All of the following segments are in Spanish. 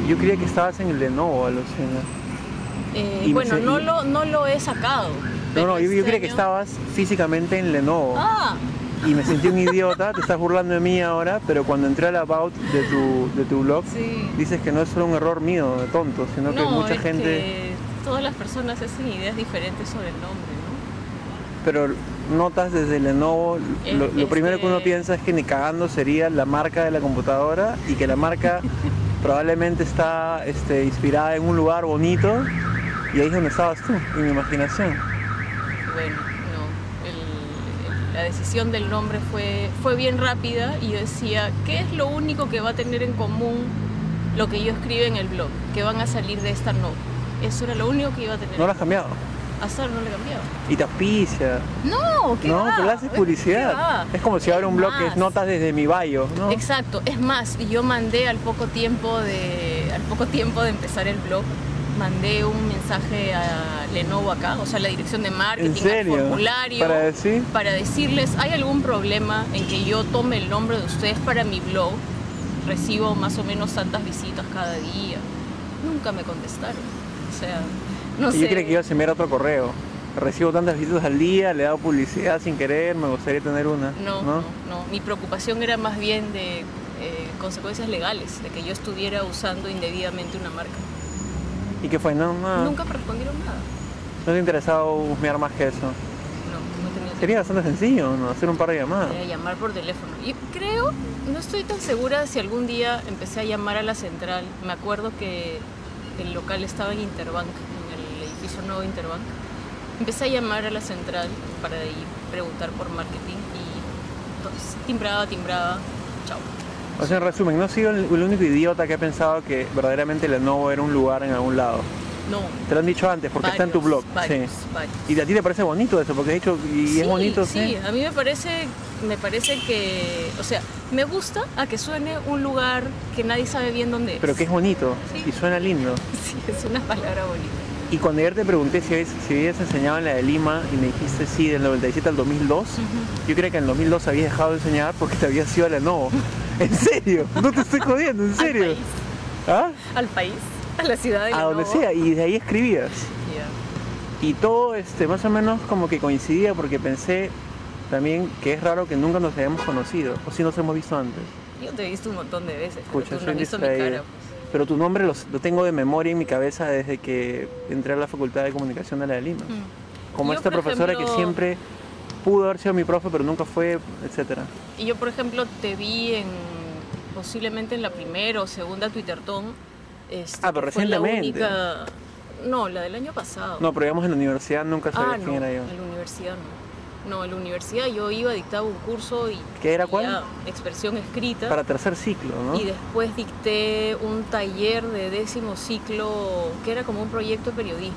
Yo creía que estabas en el Lenovo, alucina. Bueno, no lo he sacado. No, yo creía que estabas físicamente en Lenovo. Ah. Y me sentí un idiota, te estás burlando de mí ahora, pero cuando entré al about de tu blog, sí, dices que no es solo un error mío, de tonto, sino que mucha gente... Que todas las personas hacen ideas diferentes sobre el nombre, ¿no? Pero notas desde Lenovo, lo primero que uno piensa es que ni cagando sería la marca de la computadora y que la marca probablemente está inspirada en un lugar bonito y ahí es donde estabas tú, en mi imaginación. Bueno, la decisión del nombre fue bien rápida y yo decía, ¿qué es lo único que va a tener en común lo que yo escribo en el blog? Que van a salir de esta no. Eso era lo único que iba a tener. ¿No lo has cambiado? Hasta ahora no lo he cambiado. Y te auspicia. No, ¿qué va? Pero le haces publicidad. Es como si ahora un blog que es notas desde mi bio, ¿no? Exacto, es más, yo mandé al poco tiempo de empezar el blog, mandé un mensaje a Lenovo acá, o sea, la dirección de marketing, al formulario, para decirles, ¿hay algún problema en que yo tome el nombre de ustedes para mi blog? Recibo más o menos tantas visitas cada día. Nunca me contestaron. O sea, no sé. Yo creía que iba a enviar otro correo. Recibo tantas visitas al día, le he dado publicidad sin querer, me gustaría tener una. No. Mi preocupación era más bien de consecuencias legales, de que yo estuviera usando indebidamente una marca. ¿Y qué fue? Nunca me respondieron nada. ¿No te interesaba husmear más que eso? No tenía tiempo. Sería bastante sencillo, ¿no? Hacer un par de llamadas. Llamar por teléfono. Y creo, no estoy tan segura si algún día empecé a llamar a la central. Me acuerdo que el local estaba en Interbank, en el edificio nuevo Interbank. Empecé a llamar a la central para ir preguntar por marketing y entonces, timbraba, chao. O sea, en resumen, no he sido el único idiota que ha pensado que verdaderamente Lenovo era un lugar en algún lado. No. Te lo han dicho antes, porque está en tu blog. Varios. ¿Y a ti te parece bonito eso? Porque has dicho, y es bonito, sí. A mí me parece que, o sea, me gusta a que suene un lugar que nadie sabe bien dónde es. Pero que es bonito, y suena lindo. Sí, es una palabra bonita. Y cuando ayer te pregunté si habías enseñado en la de Lima y me dijiste sí, del 97 al 2002, yo creía que en el 2002 habías dejado de enseñar porque te habías ido a Lenovo. ¿En serio? No te estoy jodiendo, ¿en serio? Al país. ¿Ah? Al país, a la ciudad de Lenovo. A donde sea, y de ahí escribías. Y todo más o menos como que coincidía porque pensé también que es raro que nunca nos hayamos conocido, o si nos hemos visto antes. Yo te he visto un montón de veces, Escucha, pero tú no has visto mi cara. Pues. Pero tu nombre lo tengo de memoria en mi cabeza desde que entré a la Facultad de Comunicación de la de Lima. Como esta profesora que siempre pudo haber sido mi profe, pero nunca fue, etcétera. Y yo, por ejemplo, te vi posiblemente en la primera o segunda Twitterton. Pero recientemente. No, la del año pasado. No, pero digamos en la universidad nunca sabía quién era yo. En la universidad no. No, en la universidad yo iba, dictaba un curso y... ¿Qué era cuál? Expresión escrita. Para tercer ciclo, ¿no? Y después dicté un taller de 10º ciclo que era como un proyecto de periodismo.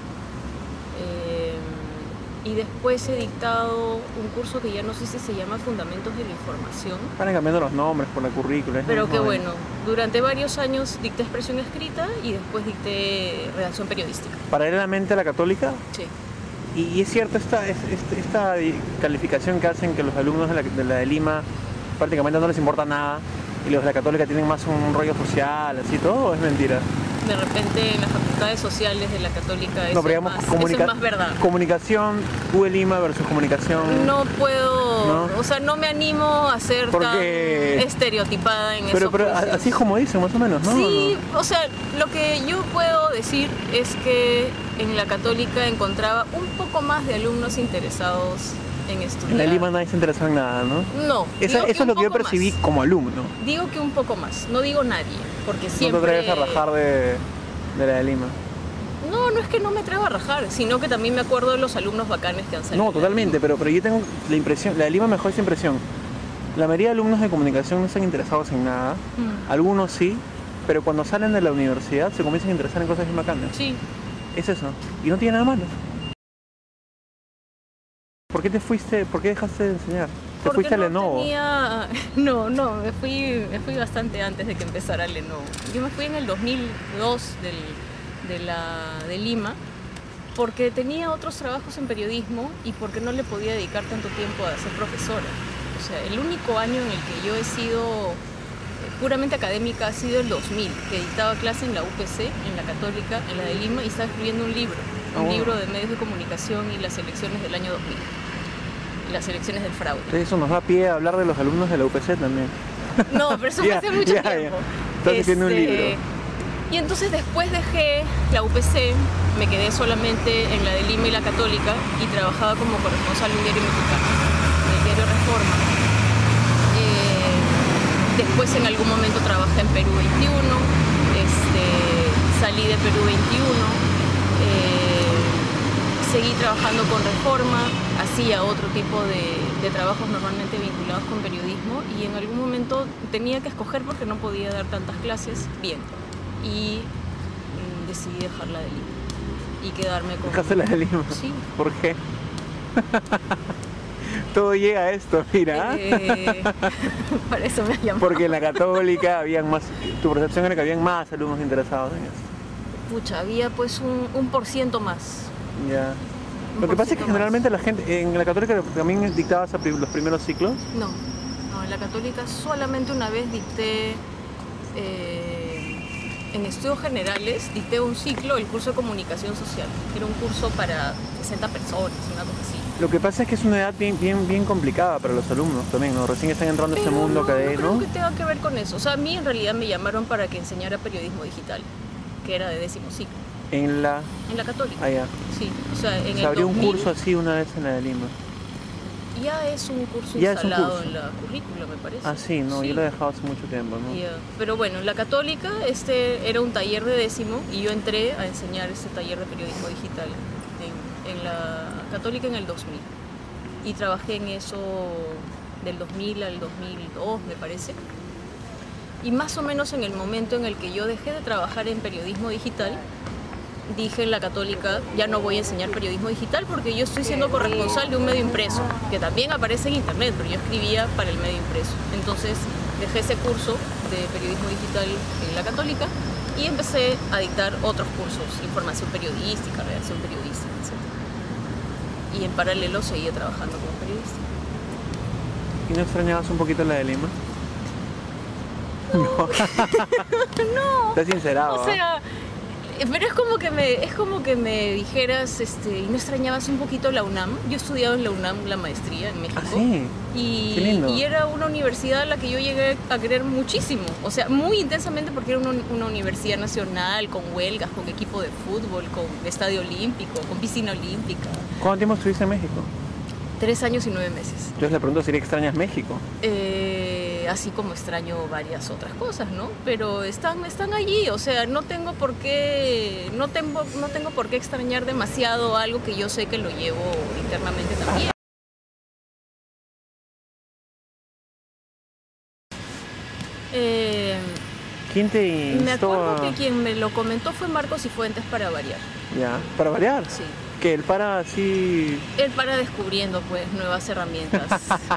Y después he dictado un curso que ya no sé si se llama Fundamentos de la Información. Van cambiando los nombres por la currícula. Pero que bueno, durante varios años dicté expresión escrita y después dicté redacción periodística. ¿Paralelamente a la católica? Sí. Y es cierto esta calificación que hacen que los alumnos de la de Lima prácticamente no les importa nada y los de la católica tienen más un rollo social, así todo, ¿o es mentira? De repente en las facultades sociales de la católica eso es más verdad. Comunicación, U de Lima versus comunicación. No puedo, o sea, no me animo a ser tan estereotipada en eso. Pero así es como dicen, más o menos, ¿no? Sí, o sea, lo que yo puedo decir es que en la católica encontraba un poco más de alumnos interesados en estudiar. En la Lima nadie se interesó en nada, ¿no? No. Eso es lo que yo percibí como alumno. Digo que un poco más, no digo nadie, porque siempre... ¿No te atreves a rajar de la de Lima? No es que no me atrevo a rajar, sino que también me acuerdo de los alumnos bacanes que han salido. No, totalmente, pero yo tengo la impresión, la de Lima me dejó esa impresión. La mayoría de alumnos de comunicación no están interesados en nada, algunos sí, pero cuando salen de la universidad se comienzan a interesar en cosas bien bacanas. Sí. Es eso, y no tiene nada malo. ¿Por qué te fuiste? ¿Por qué dejaste de enseñar? ¿Te fuiste a Lenovo? No, me fui bastante antes de que empezara Lenovo. Yo me fui en el 2002 de Lima porque tenía otros trabajos en periodismo y porque no le podía dedicar tanto tiempo a ser profesora. O sea, el único año en el que yo he sido puramente académica ha sido el 2000, que dictaba clase en la UPC, en la Católica, en la de Lima, y estaba escribiendo un libro de medios de comunicación y las elecciones del año 2000, las elecciones del fraude. Entonces eso nos da pie a hablar de los alumnos de la UPC también. No, pero eso fue hace mucho tiempo. Estás escribiendo un libro. Y entonces después dejé la UPC, me quedé solamente en la de Lima y la Católica y trabajaba como corresponsal de un diario mexicano, el diario Reforma. Después en algún momento trabajé en Perú 21, salí de Perú 21, seguí trabajando con Reforma, hacía otro tipo de trabajos normalmente vinculados con periodismo y en algún momento tenía que escoger porque no podía dar tantas clases bien y decidí dejar la de Lima y quedarme con... ¿Dejaste la de Lima? Sí. ¿Por qué? Todo llega a esto, mira. Para eso me llamado. Porque en la Católica habían más, tu percepción era que habían más alumnos interesados en esto. Pucha, había pues un % más. Ya. Lo que pasa es que generalmente la gente, en la Católica también dictabas los primeros ciclos. No, en la Católica solamente una vez dicté, en estudios generales, dicté un ciclo, el curso de comunicación social. Era un curso para 60 personas, una cosa así. Lo que pasa es que es una edad bien complicada para los alumnos también, ¿no? Recién están entrando a este mundo académico. No creo que tenga que ver con eso. O sea, a mí en realidad me llamaron para que enseñara periodismo digital, que era de 10º ciclo. En la Católica. Ah, ya. Sí, o sea, en se el abrió 2000, un curso así una vez en la de Lima. Ya es un curso ya instalado es un curso. en la currícula, me parece. Ah, sí, no, sí. yo lo he dejado hace mucho tiempo, ¿no? Yeah. Pero bueno, en la Católica era un taller de 10º y yo entré a enseñar este taller de periodismo digital en la Católica en el 2000. Y trabajé en eso del 2000 al 2002, me parece. Y más o menos en el momento en el que yo dejé de trabajar en periodismo digital, dije en la Católica, ya no voy a enseñar periodismo digital porque yo estoy siendo corresponsal de un medio impreso, que también aparece en internet, pero yo escribía para el medio impreso. Entonces dejé ese curso de periodismo digital en la Católica y empecé a dictar otros cursos, información periodística, redacción periodística, etc. Y en paralelo seguía trabajando como periodista. ¿Y no extrañabas un poquito la de Lima? No. No. Estás sincerado. O sea, pero es como que me dijeras, ¿y no extrañabas un poquito la UNAM? Yo he estudiado en la UNAM la maestría en México. ¿Ah, sí? Qué lindo. Y era una universidad a la que yo llegué a querer muchísimo. O sea, muy intensamente porque era una universidad nacional, con huelgas, con equipo de fútbol, con estadio olímpico, con piscina olímpica. ¿Cuánto tiempo estuviste en México? 3 años y 9 meses. Entonces le pregunto si extrañas México. Así como extraño varias otras cosas, ¿no? Pero están allí, o sea, no tengo por qué extrañar demasiado algo que yo sé que lo llevo internamente también. ¿Quién te instó? Me acuerdo que quien me lo comentó fue Marcos Cifuentes, para variar. Ya, ¿para variar? Sí. Que él para así... Él para descubriendo pues nuevas herramientas.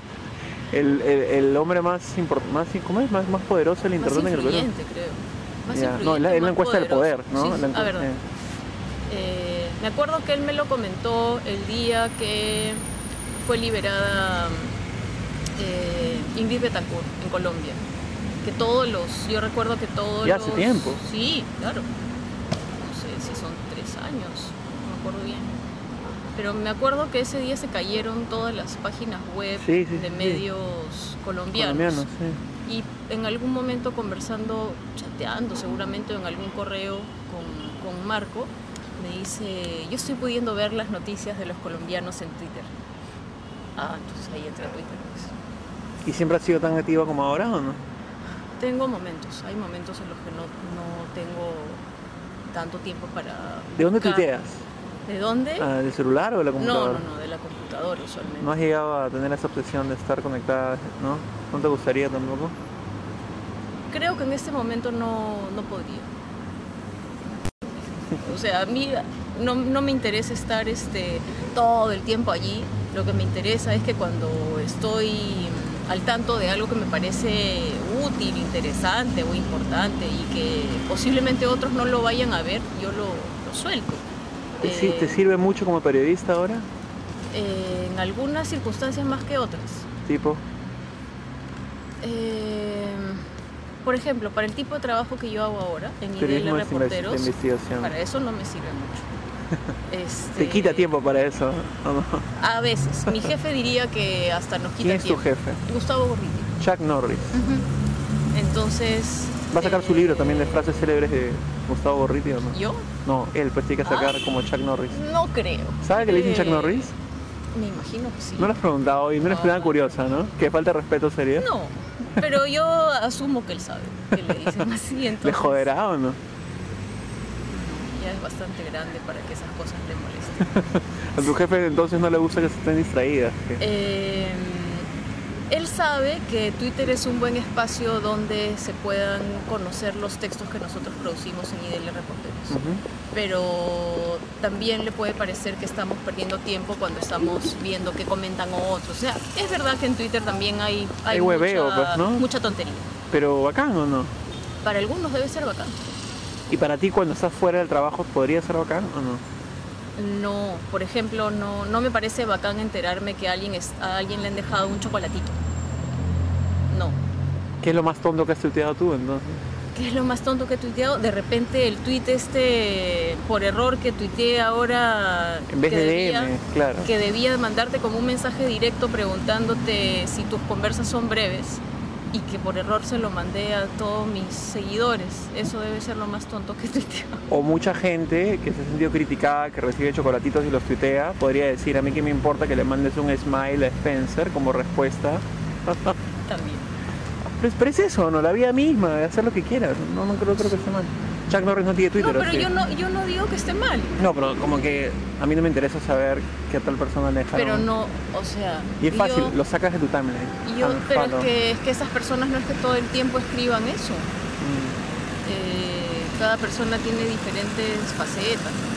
el hombre más poderoso del internet en el Perú. Más influyente, creo. Más influyente, no, es la encuesta del poder, ¿no? Sí, verdad. Me acuerdo que él me lo comentó el día que fue liberada Ingrid Betancourt en Colombia. Que yo recuerdo que todos ¿Ya hace tiempo? Sí, claro. No sé si son 3 años, no me acuerdo bien. Pero me acuerdo que ese día se cayeron todas las páginas web de medios colombianos. Sí. Y en algún momento chateando seguramente en algún correo con Marco, me dice, yo estoy pudiendo ver las noticias de los colombianos en Twitter. Entonces ahí entré a Twitter. Pues. ¿Y siempre has sido tan activa como ahora o no? Tengo momentos, hay momentos en los que no tengo tanto tiempo para... ¿De dónde tuiteas? ¿De dónde? ¿Del celular o de la computadora? No, de la computadora usualmente. ¿No has llegado a tener esa obsesión de estar conectada, no? ¿No te gustaría tampoco? Creo que en este momento no podría. O sea, a mí no me interesa estar todo el tiempo allí. Lo que me interesa es que cuando estoy al tanto de algo que me parece útil, interesante o importante y que posiblemente otros no lo vayan a ver, yo lo suelto. ¿Te sirve mucho como periodista ahora? En algunas circunstancias más que otras. ¿Tipo? por ejemplo, para el tipo de trabajo que yo hago ahora, en IDL Reporteros, de investigación. Para eso no me sirve mucho. ¿Te quita tiempo para eso? ¿O no? A veces. Mi jefe diría que hasta nos quita tiempo. ¿Quién es tu jefe? Gustavo Gorriti. Chuck Norris. Entonces... ¿Va a sacar su libro también de frases célebres de Gustavo Gorriti o no? ¿Yo? No, él pues tiene que sacar como Chuck Norris. No creo. ¿Sabe que le dicen Chuck Norris? Me imagino que sí. No lo has preguntado y no eres tan curiosa, ¿no? ¿Qué falta de respeto sería? No, pero yo asumo que él sabe que le dicen así, entonces... ¿Le joderá o no? Ya es bastante grande para que esas cosas le molesten. ¿A tu jefe entonces no le gusta que se estén distraídas? Él sabe que Twitter es un buen espacio donde se puedan conocer los textos que nosotros producimos en IDL Reporteros. Pero también le puede parecer que estamos perdiendo tiempo cuando estamos viendo qué comentan otros. O sea, es verdad que en Twitter también hay hueveo, mucha, pues, ¿no? mucha tontería. Pero bacán o no? Para algunos debe ser bacán. ¿Y para ti cuando estás fuera del trabajo podría ser bacán o no? No, por ejemplo, no me parece bacán enterarme que a alguien le han dejado un chocolatito. No. ¿Qué es lo más tonto que has tuiteado tú entonces? ¿Qué es lo más tonto que he tuiteado? De repente el tuit por error que tuiteé ahora... En vez de DM, claro. Que debía mandarte como un mensaje directo preguntándote si tus conversas son breves y que por error se lo mandé a todos mis seguidores. Eso debe ser lo más tonto que he tuiteado. O mucha gente que se ha sentido criticada, que recibe chocolatitos y los tuitea, podría decir, a mí que me importa que le mandes un smile a Spencer como respuesta. También. Pero es eso, ¿no? La vida misma, de hacer lo que quieras. No creo que esté mal. Chuck Norris no tiene Twitter. No, pero ¿sí? yo no digo que esté mal. No, pero como que a mí no me interesa saber qué tal persona le dejaron. Pero no, o sea... Y es fácil, lo sacas de tu timeline. Pero es que esas personas no es que todo el tiempo escriban eso. Cada persona tiene diferentes facetas.